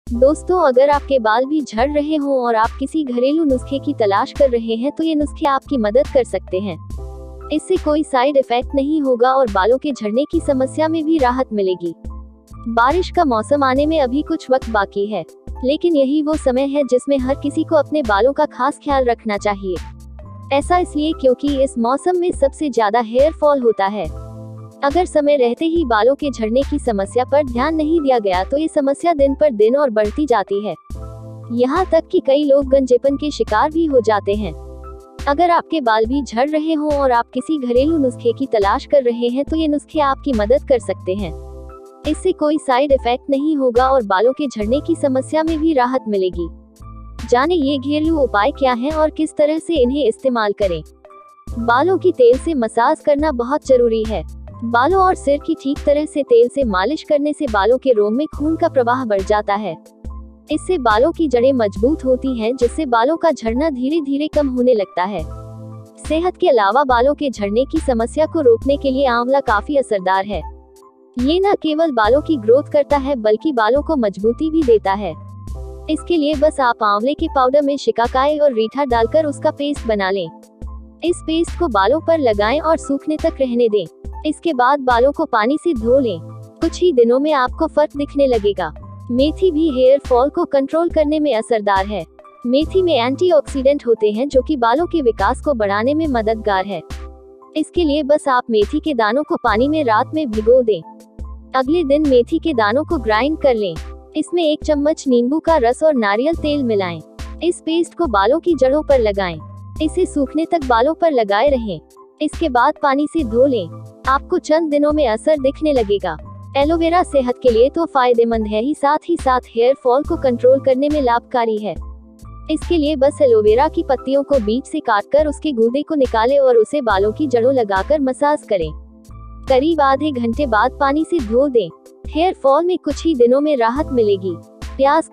दोस्तों, अगर आपके बाल भी झड़ रहे हों और आप किसी घरेलू नुस्खे की तलाश कर रहे हैं तो ये नुस्खे आपकी मदद कर सकते हैं। इससे कोई साइड इफेक्ट नहीं होगा और बालों के झड़ने की समस्या में भी राहत मिलेगी। बारिश का मौसम आने में अभी कुछ वक्त बाकी है, लेकिन यही वो समय है जिसमें हर किसी को अपने बालों का खास ख्याल रखना चाहिए। ऐसा इसलिए क्योंकि इस मौसम में सबसे ज्यादा हेयर फॉल होता है। अगर समय रहते ही बालों के झड़ने की समस्या पर ध्यान नहीं दिया गया तो ये समस्या दिन पर दिन और बढ़ती जाती है। यहाँ तक कि कई लोग गंजेपन के शिकार भी हो जाते हैं। अगर आपके बाल भी झड़ रहे हों और आप किसी घरेलू नुस्खे की तलाश कर रहे हैं तो ये नुस्खे आपकी मदद कर सकते हैं। इससे कोई साइड इफेक्ट नहीं होगा और बालों के झड़ने की समस्या में भी राहत मिलेगी। जाने ये घरेलू उपाय क्या हैं और किस तरह से इन्हें इस्तेमाल करें। बालों की तेल से मसाज करना बहुत जरूरी है। बालों और सिर की ठीक तरह से तेल से मालिश करने से बालों के रोम में खून का प्रवाह बढ़ जाता है। इससे बालों की जड़ें मजबूत होती हैं, जिससे बालों का झड़ना धीरे धीरे कम होने लगता है। सेहत के अलावा बालों के झड़ने की समस्या को रोकने के लिए आंवला काफी असरदार है। ये न केवल बालों की ग्रोथ करता है बल्कि बालों को मजबूती भी देता है। इसके लिए बस आप आंवले के पाउडर में शिकाकाई और रीठा डालकर उसका पेस्ट बना लें। इस पेस्ट को बालों पर लगाएं और सूखने तक रहने दें। इसके बाद बालों को पानी से धो लें। कुछ ही दिनों में आपको फर्क दिखने लगेगा। मेथी भी हेयर फॉल को कंट्रोल करने में असरदार है। मेथी में एंटीऑक्सीडेंट होते हैं जो कि बालों के विकास को बढ़ाने में मददगार है। इसके लिए बस आप मेथी के दानों को पानी में रात में भिगो दें। अगले दिन मेथी के दानों को ग्राइंड कर लें। इसमें 1 चम्मच नींबू का रस और नारियल तेल मिलाएं। इस पेस्ट को बालों की जड़ों पर लगाएं। इसे सूखने तक बालों पर लगाए रहें। इसके बाद पानी से धो लें। आपको चंद दिनों में असर दिखने लगेगा। एलोवेरा सेहत के लिए तो फायदेमंद है ही साथ हेयर फॉल को कंट्रोल करने में लाभकारी है। इसके लिए बस एलोवेरा की पत्तियों को बीच से काटकर उसके गूदे को निकालें और उसे बालों की जड़ों लगाकर मसाज करें। करीब आधे घंटे बाद पानी से धो दें। हेयर फॉल में कुछ ही दिनों में राहत मिलेगी। प्याज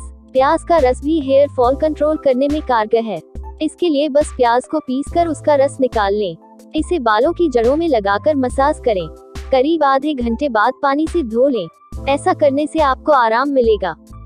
का रस भी हेयर फॉल कंट्रोल करने में कारगर है। इसके लिए बस प्याज को पीसकर उसका रस निकाल लें। इसे बालों की जड़ों में लगाकर मसाज करें। करीब आधे घंटे बाद पानी से धो लें। ऐसा करने से आपको आराम मिलेगा।